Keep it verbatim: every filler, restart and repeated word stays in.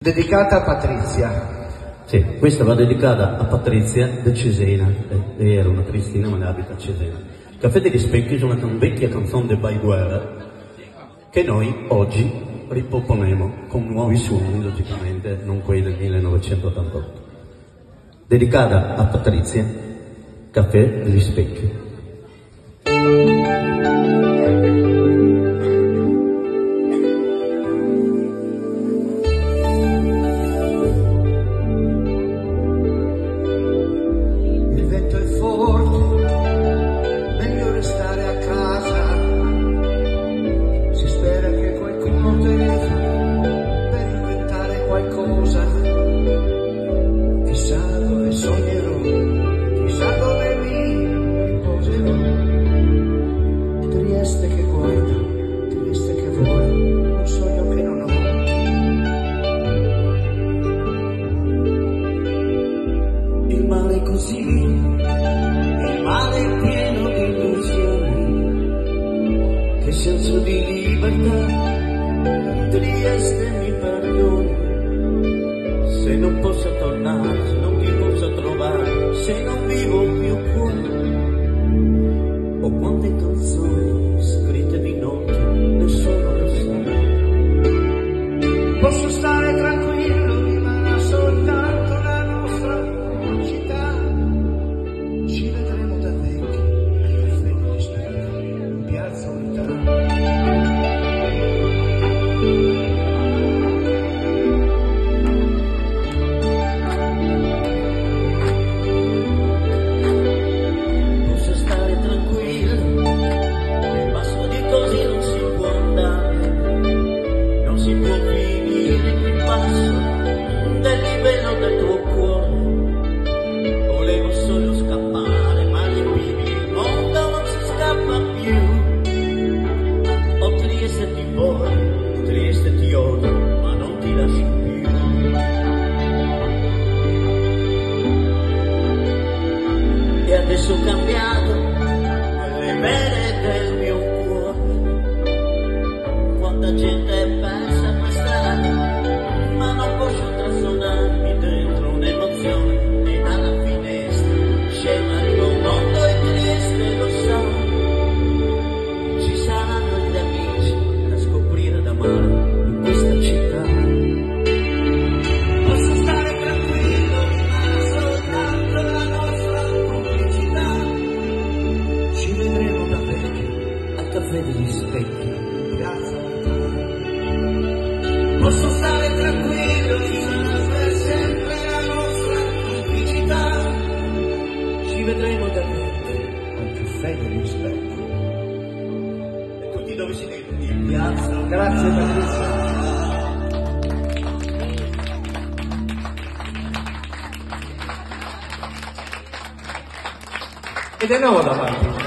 Dedicata a Patrizia. Sì, questa va dedicata a Patrizia da Cesena. Eh, lei era una cristina ma ne abita a Cesena. Caffè degli Specchi è una vecchia canzone del Baiguera che noi oggi riproponiamo con nuovi suoni, logicamente, non quelli del millenovecentottantotto. Dedicata a Patrizia, Caffè degli Specchi. Così, il male è pieno di illusioni, che senso di libertà, Trieste mi perdoni, se non posso tornare, se non ti posso trovare, se non vivo più qua, ho quante canzoni scritte di notte, nessuno lo sa, posso stare tranquillo, rimarrà soltanto la nostra città. Ci vedremo da vecchi, caffè degli Specchi, in piazza Unità. Posso stare tranquillo, nel basso di così non si può andare, non si può finire il passo del livello del tuo cuore. Volevo solo scappare, ma gli vivi, il mondo non si scappa più. Oh Trieste ti voglio, Trieste ti odio, ma non ti lascio più. E adesso ho cambiato le vele del mio cuore. Quanta gente è persa per strada, ma non posso trasonarmi dentro un'emozione. C'è un mondo e Trieste lo sa, ci saranno gli amici da scoprire da amare in questa città. Posso stare tranquillo, rimane soltanto la nostra complicità. Ci vedremo da vecchi al Caffè degli Specchi, piazza Unità. Posso stare tranquillo, rimane per sempre la nostra complicità. Ci vedremo da vecchi al Caffè degli Specchi. E tutti dove si vedono? In piazza. Grazie Patrizia. E di nuovo davanti.